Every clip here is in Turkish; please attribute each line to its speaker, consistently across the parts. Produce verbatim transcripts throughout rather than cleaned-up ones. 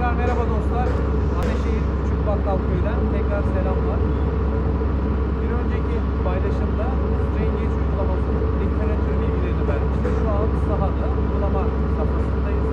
Speaker 1: Tekrar merhaba dostlar. Ateşehir Küçük Bakkalköy'den tekrar selamlar. Bir önceki paylaşımda Stranger uygulamasının literatür bilgilerini vermiştim. Şu an sahada uygulama safhasındayız.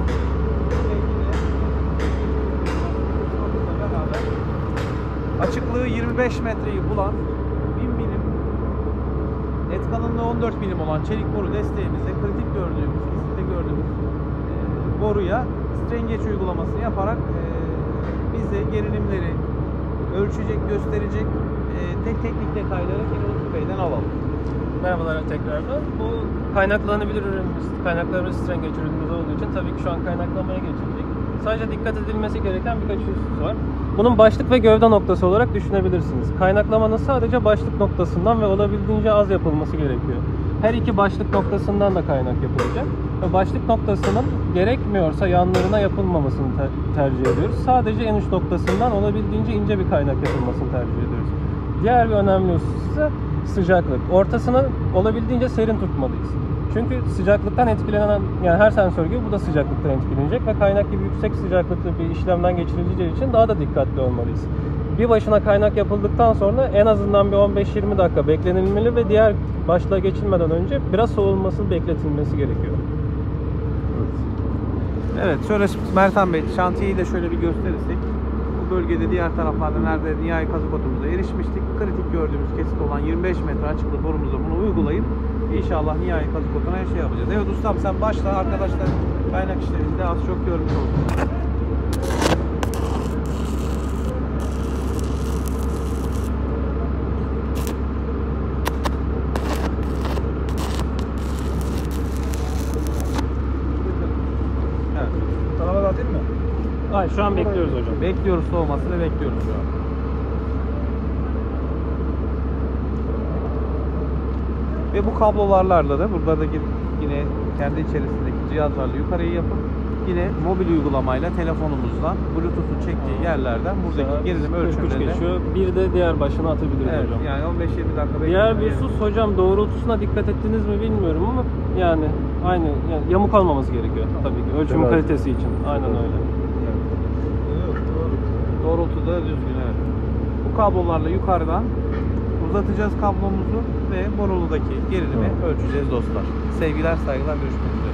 Speaker 1: Beraber açıklığı yirmi beş metreyi bulan bin milim, et kalınlığı on dört milim olan çelik boru desteğimizle kritik gördüğümüz, kesinlikle gördüğümüz e, boruya strengeç uygulamasını yaparak e, biz de gerilimleri ölçecek, gösterecek e, tek teknik detayları Lütfü Bey'den alalım.
Speaker 2: Merhabalar tekrardan. Bu kaynaklanabilir ürünümüz, kaynaklarımız strengeç ürünümüz olduğu için tabii ki şu an kaynaklamaya geçilecek. Sadece dikkat edilmesi gereken birkaç husus var. Bunun başlık ve gövde noktası olarak düşünebilirsiniz. Kaynaklamanın sadece başlık noktasından ve olabildiğince az yapılması gerekiyor. Her iki başlık noktasından da kaynak yapılacak. Ve başlık noktasının gerekmiyorsa yanlarına yapılmamasını ter tercih ediyoruz. Sadece en uç noktasından olabildiğince ince bir kaynak yapılmasını tercih ediyoruz. Diğer bir önemli husus ise sıcaklık. Ortasını olabildiğince serin tutmalıyız. Çünkü sıcaklıktan etkilenen, yani her sensör gibi bu da sıcaklıktan etkilenecek ve kaynak gibi yüksek sıcaklıklı bir işlemden geçirileceği için daha da dikkatli olmalıyız. Bir başına kaynak yapıldıktan sonra en azından bir on beş yirmi dakika beklenilmeli ve diğer başlığa geçilmeden önce biraz soğulması, bekletilmesi gerekiyor.
Speaker 1: Evet, şöyle Mertan Bey, şantiyeyi de şöyle bir gösterirsek, bu bölgede diğer taraflarda nerede nihai kazı kodumuza erişmiştik. Kritik gördüğümüz kesit olan yirmi beş metre açıklık borumuza bunu uygulayıp İnşallah nihai kazı koduna şey yapacağız. Evet ustam, sen başla, arkadaşlar kaynak işlerinde az çok görmüş olduk. Evet.
Speaker 3: Tarafa da atayım mı?
Speaker 2: Hayır, şu an bekliyoruz hocam.
Speaker 1: Bekliyoruz, soğumasını bekliyoruz şu an. Ve bu kablolarla da burada da yine kendi içerisindeki cihazlarla yukarıya yapıp yine mobil uygulamayla telefonumuzdan Bluetooth'un çektiği yerlerden buradaki gerilim ölçümlerini
Speaker 2: geçiyor. Bir de diğer başına atabiliriz
Speaker 1: evet,
Speaker 2: hocam.
Speaker 1: yani on beş yirmi dakika.
Speaker 2: Diğer bir husus hocam, doğrultusuna dikkat ettiniz mi bilmiyorum ama yani aynı, yani yamuk olmaması gerekiyor tabii ki ölçüm
Speaker 3: Evet.
Speaker 2: kalitesi için. Aynen öyle.
Speaker 3: Yok, doğru.
Speaker 1: Doğrultuda düzgün, evet. Bu kablolarla yukarıdan uzatacağız kablomuzu ve boruludaki gerilimi
Speaker 3: Hı.
Speaker 1: ölçeceğiz dostlar. Sevgiler, saygılar, görüşmek üzere.